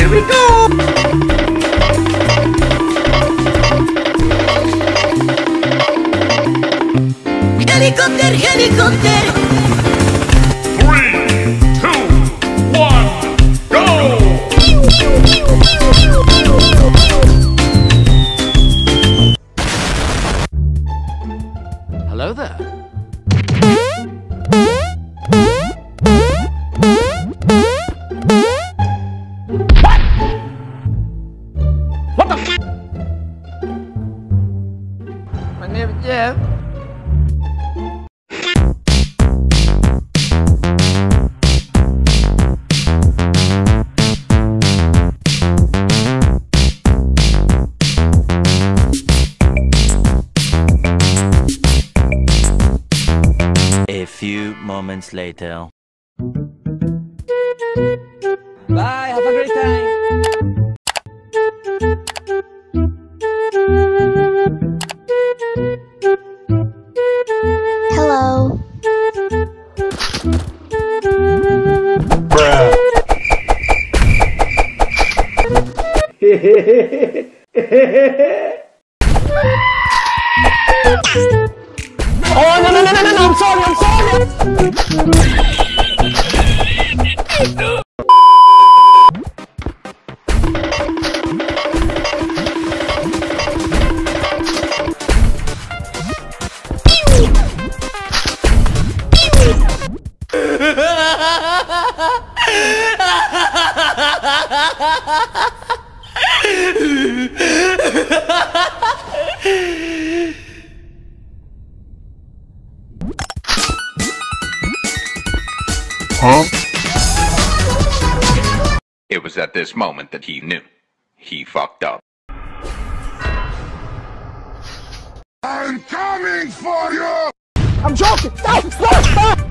Here we go! Helicopter, helicopter! 3, 2, 1, go! Hello there. What the f? My name is Jeff. A few moments later. Bye, have a great time. Hello. Oh, no, I'm sorry. It was at this moment that he knew. He fucked up. I'm coming for you! I'm joking. No, stop.